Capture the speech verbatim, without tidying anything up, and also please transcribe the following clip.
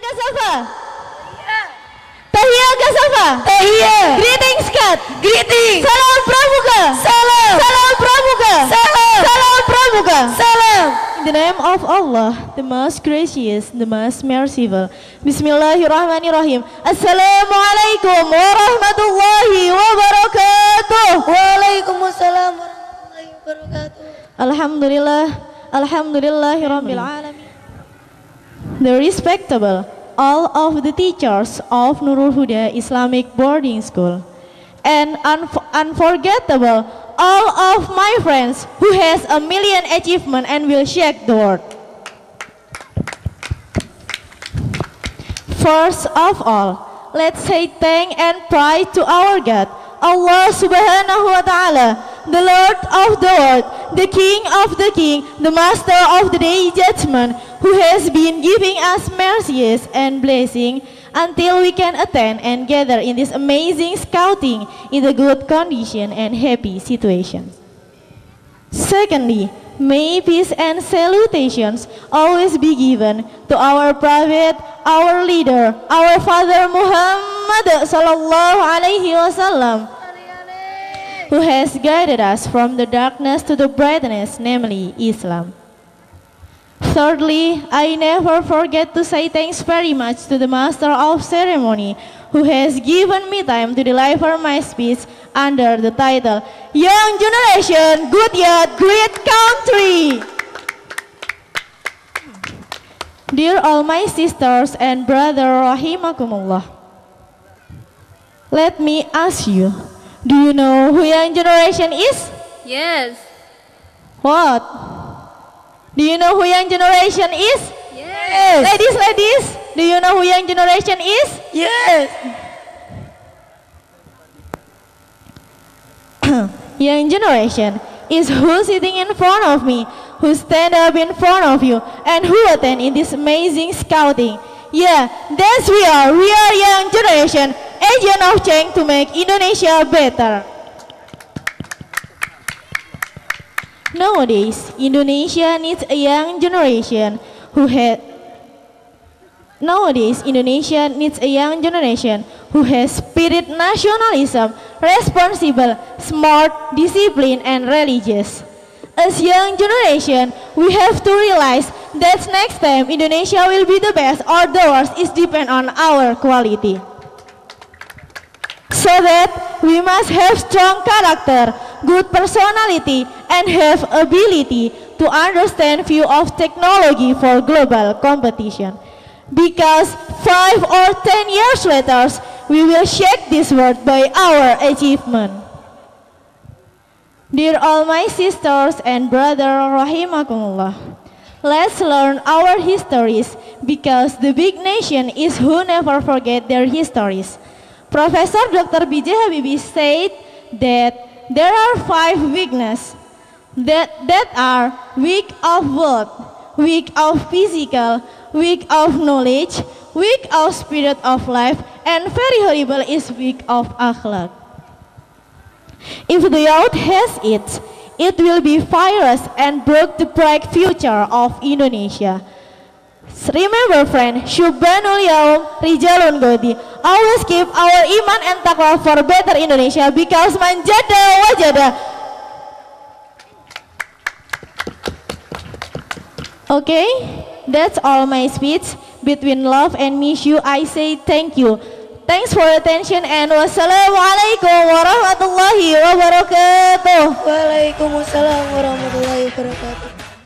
Kasafa. Tahiyah Kasafa. Tahiyah. Greetings Kat. Greetings. Salam Pramuka. Salam. Salam Pramuka. Salam. Salam Pramuka. Salam. In the name of Allah, the most gracious, the most merciful. Bismillahirrahmanirrahim. Assalamualaikum warahmatullahi wabarakatuh. Waalaikumsalam warahmatullahi wabarakatuh. Alhamdulillah. Alhamdulillahirabbil alamin. The respectable all of the teachers of Nurul Huda Islamic Boarding School, and unf unforgettable all of my friends who has a million achievement and will shake the world. First of all, let's say thank and pride to our God, Allah Subhanahu wa Ta'ala, the Lord of the world, the King of the King, the Master of the Day Judgment, who has been giving us mercies and blessing until we can attend and gather in this amazing scouting in the good condition and happy situation. Secondly, may peace and salutations always be given to our prophet, our leader, our father Muhammad sallallahu alaihi wasallam, who has guided us from the darkness to the brightness, namely Islam. Thirdly, I never forget to say thanks very much to the master of ceremony who has given me time to deliver my speech under the title Young Generation, Good Yet Great Country. Dear all my sisters and brother rahimakumullah, let me ask you, do you know who Young Generation is? Yes. What? Do you know who Young Generation is? Yes. Ladies, ladies, do you know who Young Generation is? Yes. Young Generation is who sitting in front of me, who stand up in front of you, and who attend in this amazing scouting. Yeah, that's we are. We are Young Generation, agent of change to make Indonesia better. Nowadays, Indonesia needs a young generation who has Nowadays, Indonesia needs a young generation who has spirit nationalism, responsible, smart, disciplined, and religious. As young generation, we have to realize that next time Indonesia will be the best or the worst is depend on our quality. So that we must have strong character, good personality, and have ability to understand view of technology for global competition. Because five or ten years later, we will shake this world by our achievement. Dear all my sisters and brother rahimakumullah, let's learn our histories because the big nation is who never forget their histories. Professor Doctor B J Habibie said that there are five weaknesses that, that are weak of word, weak of physical, weak of knowledge, weak of spirit of life, and very horrible is weak of akhlaq. If the youth has it, it will be virus and broke the bright future of Indonesia. Remember friend, Syubbanul Yaum Rijalun Godi. Always keep our iman and taqwa for better Indonesia because manjada wajada. Okay, that's all my speech. Between love and miss you, I say thank you. Thanks for attention and wassalamualaikum warahmatullahi wabarakatuh. Waalaikumsalam warahmatullahi wabarakatuh.